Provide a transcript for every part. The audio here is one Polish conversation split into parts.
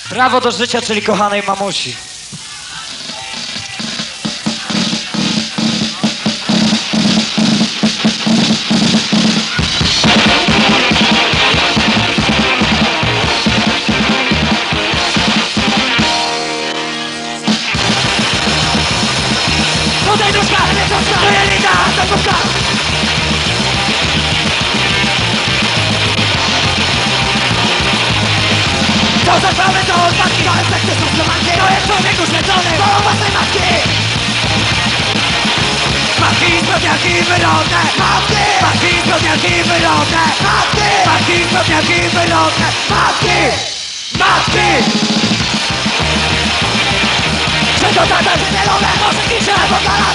Prawo do życia, czyli kochanej mamusi. Tutaj nóżka, to jelita, to nóżka. To zatrwamy, to odpadki, to efekty są zlomanki. To jest człowiek uświęcony, wołą własnej matki. Matki, zbrodniaki wyrodne. Matki, matki, zbrodniaki wyrodne. Matki, matki, zbrodniaki wyrodne. Matki, matki. Czy to tata wydzielone, może kisze albo galat.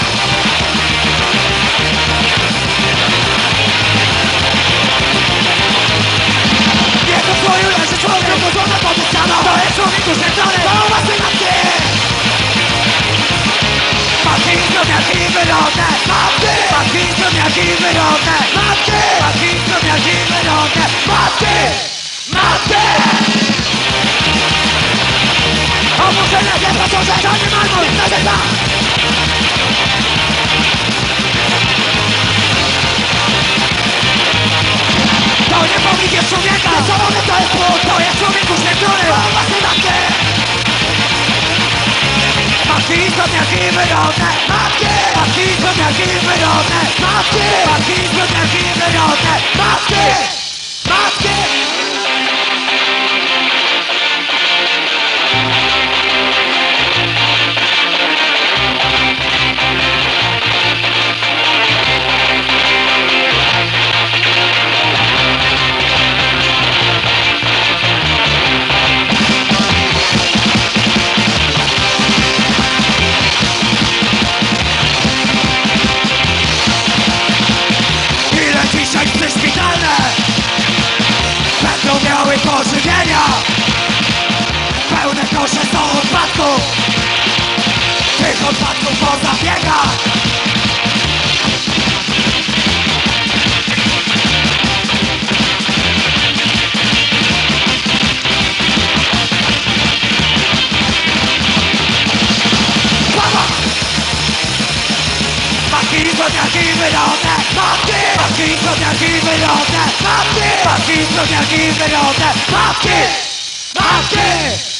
Jego w słoju leży człowiek, to złota podpisano. To jest człowiek uświęcony, wołą własnej matki. Matki, zbrodniaki wyrodne. Matki, matki, zbrodniaki wyrodne. Matki, matki, zbrodniaki wyrodne. Matki, matki. Oburzone wiem, to że żadny marmur na rzecza. To nie pomnik jest człowieka. Szalony to jest Bóg. To jest człowiek uświęcony, wołą własnej matki. Matki, zbrodniaki wyrodne. Matki, matki, zbrodniaki wyrodne. Matki, matki, zbrodniaki wyrodne. Matki, matki. Dzisiaj psy szpitalne będą miały pożywienia. Pełne kosze są odpadków. Tych odpadków można biegać. Matki, zbrodniaki wyrodne. Matki, matki, zbrodniaki wyrodne. Matki, matki, zbrodniaki wyrodne. Matki, matki.